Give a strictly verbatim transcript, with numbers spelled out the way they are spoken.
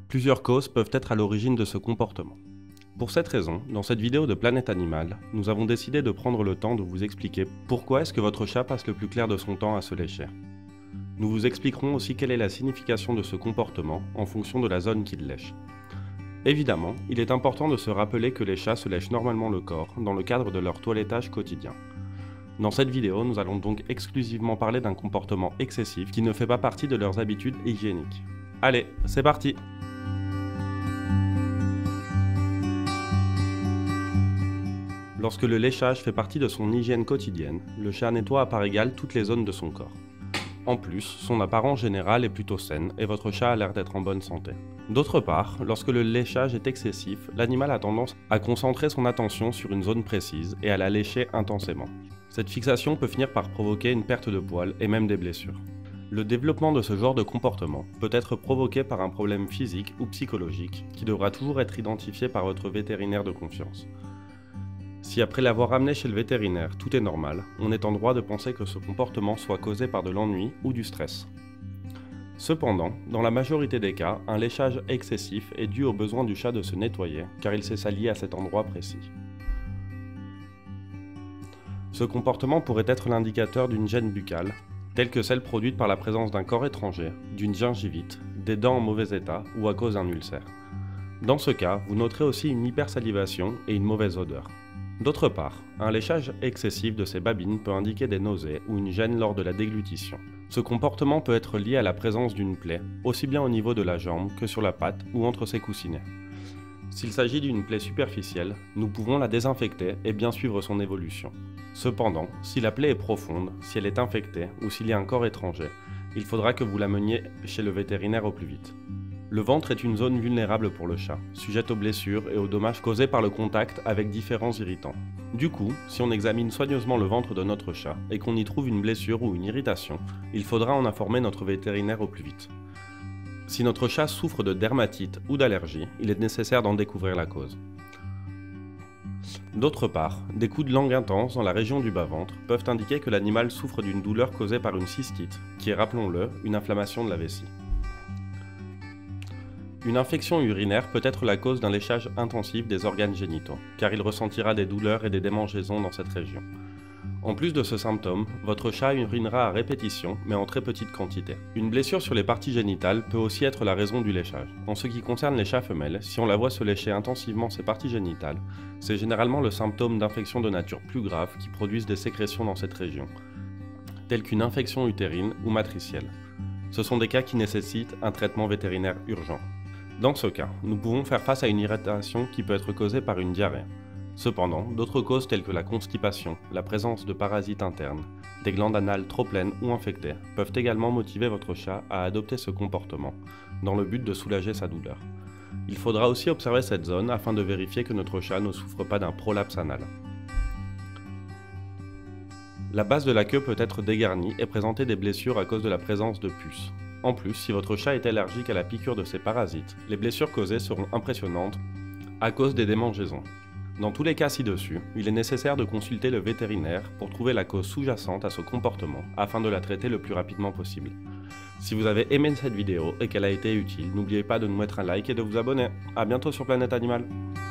Plusieurs causes peuvent être à l'origine de ce comportement. Pour cette raison, dans cette vidéo de Planète Animal, nous avons décidé de prendre le temps de vous expliquer pourquoi est-ce que votre chat passe le plus clair de son temps à se lécher. Nous vous expliquerons aussi quelle est la signification de ce comportement en fonction de la zone qu'il lèche. Évidemment, il est important de se rappeler que les chats se lèchent normalement le corps dans le cadre de leur toilettage quotidien. Dans cette vidéo, nous allons donc exclusivement parler d'un comportement excessif qui ne fait pas partie de leurs habitudes hygiéniques. Allez, c'est parti! Lorsque le léchage fait partie de son hygiène quotidienne, le chat nettoie à part égale toutes les zones de son corps. En plus, son apparence générale est plutôt saine et votre chat a l'air d'être en bonne santé. D'autre part, lorsque le léchage est excessif, l'animal a tendance à concentrer son attention sur une zone précise et à la lécher intensément. Cette fixation peut finir par provoquer une perte de poils et même des blessures. Le développement de ce genre de comportement peut être provoqué par un problème physique ou psychologique qui devra toujours être identifié par votre vétérinaire de confiance. Si après l'avoir amené chez le vétérinaire, tout est normal, on est en droit de penser que ce comportement soit causé par de l'ennui ou du stress. Cependant, dans la majorité des cas, un léchage excessif est dû au besoin du chat de se nettoyer, car il s'est sali à cet endroit précis. Ce comportement pourrait être l'indicateur d'une gêne buccale, telle que celle produite par la présence d'un corps étranger, d'une gingivite, des dents en mauvais état ou à cause d'un ulcère. Dans ce cas, vous noterez aussi une hypersalivation et une mauvaise odeur. D'autre part, un léchage excessif de ces babines peut indiquer des nausées ou une gêne lors de la déglutition. Ce comportement peut être lié à la présence d'une plaie, aussi bien au niveau de la jambe que sur la patte ou entre ses coussinets. S'il s'agit d'une plaie superficielle, nous pouvons la désinfecter et bien suivre son évolution. Cependant, si la plaie est profonde, si elle est infectée ou s'il y a un corps étranger, il faudra que vous l'ameniez chez le vétérinaire au plus vite. Le ventre est une zone vulnérable pour le chat, sujette aux blessures et aux dommages causés par le contact avec différents irritants. Du coup, si on examine soigneusement le ventre de notre chat et qu'on y trouve une blessure ou une irritation, il faudra en informer notre vétérinaire au plus vite. Si notre chat souffre de dermatite ou d'allergie, il est nécessaire d'en découvrir la cause. D'autre part, des coups de langue intenses dans la région du bas-ventre peuvent indiquer que l'animal souffre d'une douleur causée par une cystite, qui est, rappelons-le, une inflammation de la vessie. Une infection urinaire peut être la cause d'un léchage intensif des organes génitaux, car il ressentira des douleurs et des démangeaisons dans cette région. En plus de ce symptôme, votre chat urinera à répétition, mais en très petite quantité. Une blessure sur les parties génitales peut aussi être la raison du léchage. En ce qui concerne les chats femelles, si on la voit se lécher intensivement ses parties génitales, c'est généralement le symptôme d'infections de nature plus grave qui produisent des sécrétions dans cette région, telles qu'une infection utérine ou matricielle. Ce sont des cas qui nécessitent un traitement vétérinaire urgent. Dans ce cas, nous pouvons faire face à une irritation qui peut être causée par une diarrhée. Cependant, d'autres causes telles que la constipation, la présence de parasites internes, des glandes anales trop pleines ou infectées peuvent également motiver votre chat à adopter ce comportement, dans le but de soulager sa douleur. Il faudra aussi observer cette zone afin de vérifier que notre chat ne souffre pas d'un prolapse anal. La base de la queue peut être dégarnie et présenter des blessures à cause de la présence de puces. En plus, si votre chat est allergique à la piqûre de ces parasites, les blessures causées seront impressionnantes à cause des démangeaisons. Dans tous les cas ci-dessus, il est nécessaire de consulter le vétérinaire pour trouver la cause sous-jacente à ce comportement afin de la traiter le plus rapidement possible. Si vous avez aimé cette vidéo et qu'elle a été utile, n'oubliez pas de nous mettre un like et de vous abonner. A bientôt sur Planète Animal.